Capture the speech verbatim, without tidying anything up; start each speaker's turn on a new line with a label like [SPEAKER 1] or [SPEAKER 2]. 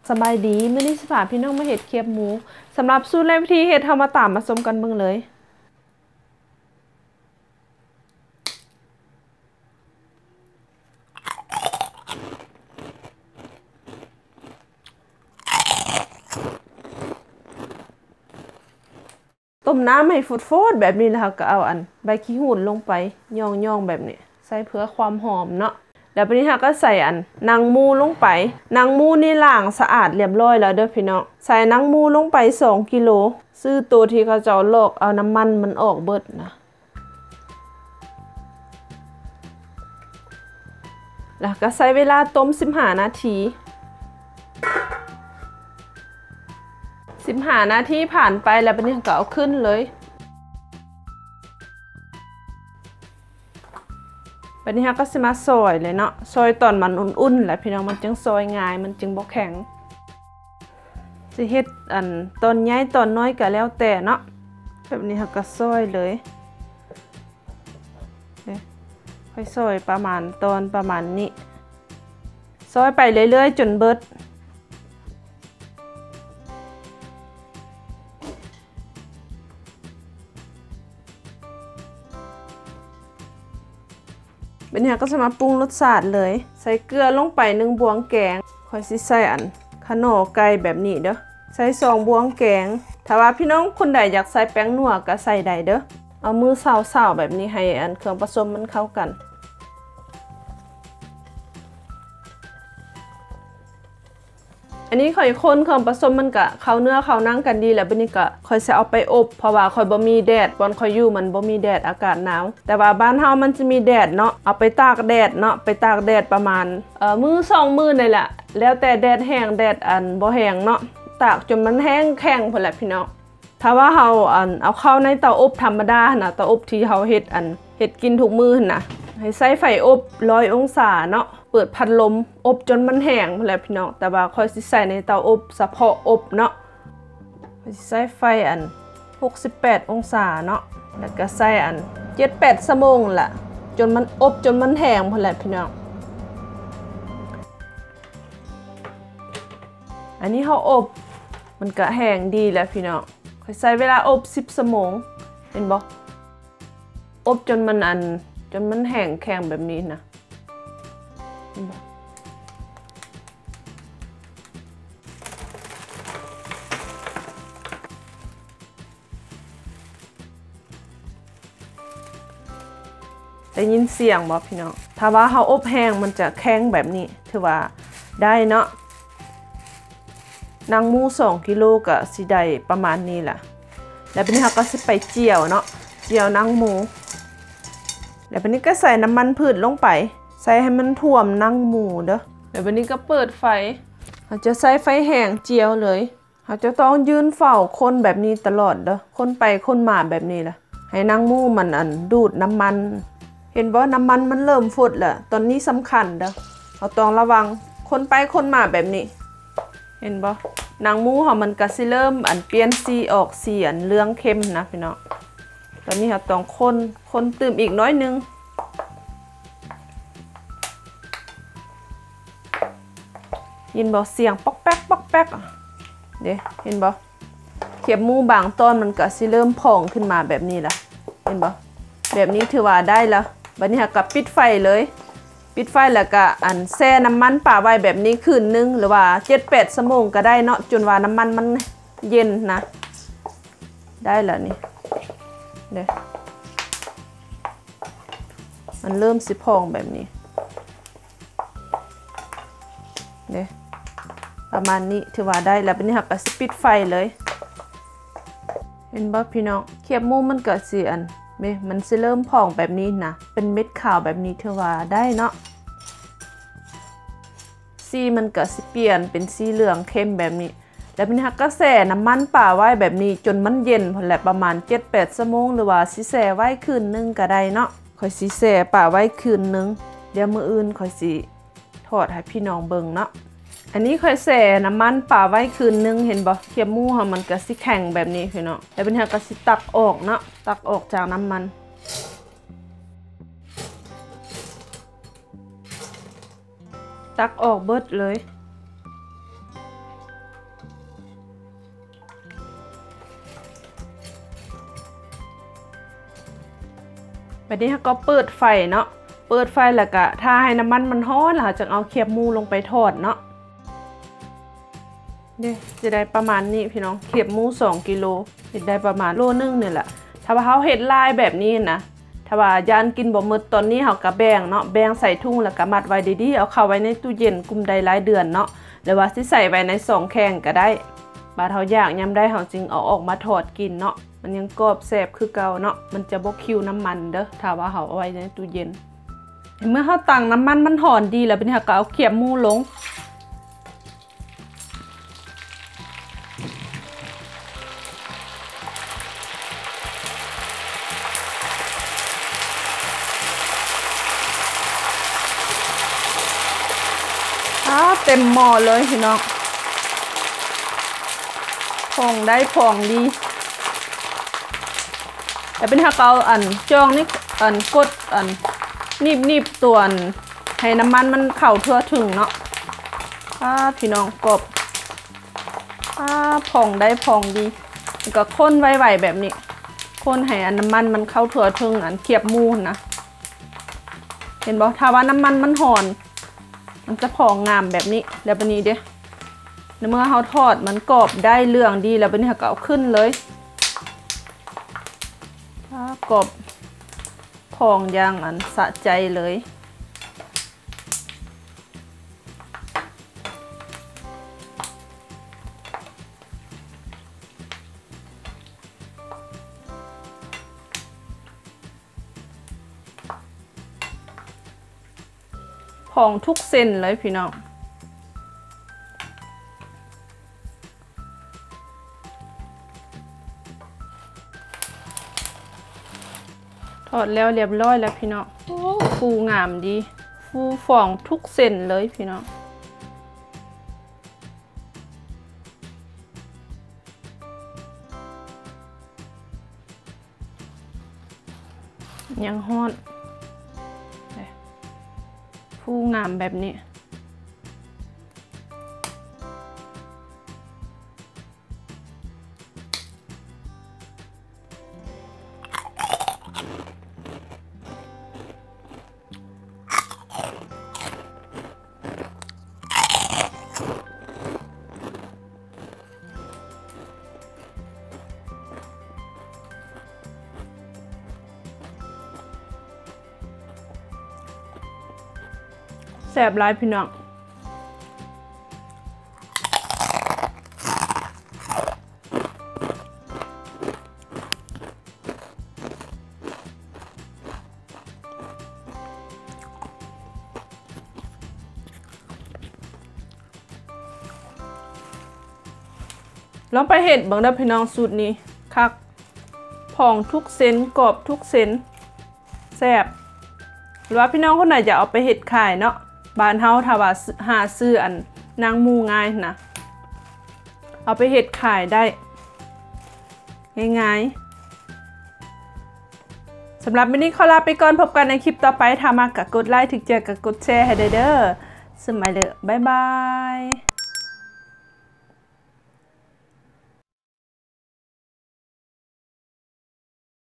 [SPEAKER 1] สบายดีมื้อนี้สิพาพี่น้องมาเฮ็ดเคียบหมูสำหรับสูตรและวิธีเฮ็ดเฮามาตามมาชมกันเบิ่งเลยต้มน้ำให้ฟดๆแบบนี้แล้วก็เอาอันใบขี้หูดลงไปย่องๆแบบนี้ใส่เพื่อความหอมเนาะแล้ววันนี้เราก็ใส่อันนางมูลงไปนางมูนี่ล้างสะอาดเรียบร้อยแล้วเด้อพี่น้องใส่นางมูลงไปสองกิโลซื้อตัวที่เขาจะลอกเอาน้ำมันมันออกเบิดนะแล้วก็ใช้เวลาต้มสิบห้านาทีสิบห้านาทีผ่านไปแล้ววันนี้ก็เอาขึ้นเลยวันนี้เราก็จะมาซอยเลยเนาะซอยตอนมันอุ่นๆแหละพี่น้องมันจึงซอยง่ายมันจึงบ่แข็งสิเฮ็ดอันตอนใหญ่ตอนน้อยก็แล้วแต่เนาะแบบนี้เราก็ซอยเลยค่อยซอยประมาณตอนประมาณนี้ซอยไปเรื่อยๆจนเบิดเป็นเนี่ยก็จะมาปรุงรสชาติเลยใส่เกลือลงไปหนึ่งบวงแกงค่อยสิใส่อันขนมไก่แบบนี้เด้อใส่สองบวงแกงถ้าว่าพี่น้องคนใดอยากใส่แป้งนัวก็ใส่ได้เด้อเอามือเสาๆแบบนี้ให้อันเครื่องผสมมันเข้ากันอันนี้ค่อยคนเครื่องผสมมันก็เข้าเนื้อเข้านั่งกันดีแล้วบัดนี้ก็ค่อยจะเอาไปอบเพราะว่าค่อยบ่มีแดดบอนค่อยอยู่มันบ่มีแดดอากาศหนาวแต่ว่าบ้านเฮามันจะมีแดดเนาะเอาไปตากแดดเนาะไปตากแดดประมาณเอ่อมื้อสองมื้อนี่แหละแล้วแต่แดดแห้งแดดอันบ่แห้งเนาะตากจนมันแห้งแข็งพุ่นแหละพี่น้องถ้าว่าเฮาอันเอาเข้าในเตาอบธรรมดาน่ะเตาอบที่เฮาเฮ็ดอันเฮ็ดกินทุกมื้อน่ะให้ใส่ไฟอบหนึ่งร้อยองศาเนาะเปิดพัดลมอบจนมันแห้งพุ่นแหละพี่น้องแต่ว่าค่อยสิใส่ในเตาอบเฉพาะอบเนาะค่อยสิใส่ไฟอันหกสิบแปดองศาเนาะแล้วก็ใส่อัน เจ็ดแปด ชั่วโมงล่ะจนมันอบจนมันแห้งพุ่นแหละพี่น้องอันนี้เฮาอบมันก็แห้งดีแล้วพี่น้องค่อยใช้เวลาอบสิบชั่วโมงเห็นบ่อบจนมันอันจนมันแห้งแข็งแบบนี้นะเห็นบ่ได้ยินเสียงบ่พี่น้องถ้าว่าเฮาอบแห้งมันจะแข็งแบบนี้ถือว่าได้เนาะนางหมูสองกิโลก็สิได้ประมาณนี้แหละแล้ววันนี้เราก็สิไปเจียวเนาะเจียวนางหมูแล้ววันนี้ก็ใส่น้ำมันพืชลงไปใส่ให้มันท่วมนางหมูเด้อแล้ววันนี้ก็เปิดไฟเราจะใส่ไฟแห้งเจียวเลยเราจะต้องยืนเฝ้าคนแบบนี้ตลอดเด้อคนไปคนมาแบบนี้แหละให้นางหมูมันอันดูดน้ำมันเห็นบ่น้ำมันมันเริ่มฟดแล้วตอนนี้สำคัญเด้อเราต้องระวังคนไปคนมาแบบนี้เห็นบ่นางหมูเขามันก็สิเริ่มอันเปลี่ยนสีออกสีอันเหลืองเข้มนะพี่น้องตอนนี้เราต้องคนคนตื่มอีกน้อยนึงยินบ่เสียงป๊อกแป๊กป๊อกแป๊กเด้เห็นบ่เขียบหมูบางตอนมันก็สิเริ่มพองขึ้นมาแบบนี้ล่ะเห็นบ่แบบนี้ถือว่าได้แล้วบัดนี้เราก็ปิดไฟเลยปิดไฟแล้วก็อันแช่น้ำมันป่าไว้แบบนี้คืนนึงหรือว่า เจ็ดแปด ชั่วโมงก็ได้เนาะจนว่าน้ำมันมันเย็นนะได้แล้วนี่เด้มันเริ่มสิพองแบบนี้เด้ประมาณนี้ถือว่าได้แล้วเป็นนี้ค่ะก็สิปิดไฟเลยเห็นบ่พี่น้องเขียบหมูมันก็สิอันมันจะเริ่มพองแบบนี้นะเป็นเม็ดขาวแบบนี้เทว่าได้เนาะสีมันก็สิเปลี่ยนเป็นสีเหลืองเข้มแบบนี้แล้วพี่ฮักก็แช่น้ำมันป่าไว้แบบนี้จนมันเย็นพอแหละประมาณ เจ็ดแปด ชั่วโมงหรือว่าสิแช่ไว้คืนนึงก็ได้เนาะค่อยสิแช่ป่าไว้คืนนึงเดี๋ยวมื้ออื่นค่อยสิทอดให้พี่น้องเบิ่งเนาะอันนี้ค่อยแช่น้ำมันป่าไว้คืนนึงเห็นบ่เขียบหมูค่ะมันก็สิแข็งแบบนี้พี่น้องแล้วเป็นฮักก็สิตักออกเนาะตักออกจากน้ำมันตักออกเบิดเลยแบบนี้ก็เปิดไฟเนาะเปิดไฟแล้วก็ถ้าให้น้ำมันมันร้อนแล้วจะเอาเขียบหมูลงไปทอดเนาะเดี๋ยวจะได้ประมาณนี้พี่น้องเขียบหมูสองกิโลเห็ดได้ประมาณโลนึงนี่แหละถ้าว่าเขาเห็ดลายแบบนี้นะถ้าว่าย่านกินบ่หมดตอนนี้เขาก็แบ่งเนาะแบ่งใส่ถุงแล้วก็มัดไว้ดีๆเอาเข้าไว้ในตู้เย็นกุมได้หลายเดือนเนาะหรือว่าสิใส่ไว้ในสองแข้งก็ได้บาดเขาอยากยำได้เขาจึงเอาออกมาทอดกินเนาะมันยังกรอบแซ่บคือเก่าเนาะมันจะบ่คิวน้ำมันเด้อถ้าว่าเขาเอาไว้ในตู้เย็นเมื่อเขาตั้งน้ำมันมันหอนดีแล้วเป็นเขาก็เอาเขียบหมูลงเต็มหม้อเลยพี่น้องพองได้พองดีแต่เป็นถ้าเกาอันจองนี่อันกดอันนีบนีบตัวให้น้ำมันมันเข่าทั่วถึงเนาะถ้าพี่น้องกบถ้าพองได้พองดีก็ข้นไวๆแบบนี้ข้นให้อันน้ำมันมันเข้าทั่วถึงอันเขียบมูนนะเห็นบอกถ้าว่าน้ำมันมันหอนมันจะพองงามแบบนี้แล้วบันนี้เด้เมื่อเขาทอดมันกรอบได้เรื่องดีแล้วบันนี้ก็เอาขึ้นเลยกรอบพองย่างอันสะใจเลยพองทุกเส้นเลยพี่น้องทอดแล้วเรียบร้อยแล้วพี่น้องฟูงามดีฟูฟองทุกเส้นเลยพี่น้องยังฮอดฟูงามแบบนี้แซ่บหลายพี่น้องลองไปเห็ดบางเด้อพี่น้องสูตรนี้คักพองทุกเส้นกรอบทุกเส้นแซ่บหรือว่าพี่น้องคนไหนจะเอาไปเห็ดขายเนาะบ้านเฮาถ้าว่าหาซื้ออันนางมูง่ายนะเอาไปเห็ดขายได้ง่ายๆสำหรับวันนี้ขอลาไปก่อนพบกันในคลิปต่อไปถ้ามากกดไลค์ถึงเจอกับกดแชร์ให้เด้อสมัยเด้อบ๊ายบาย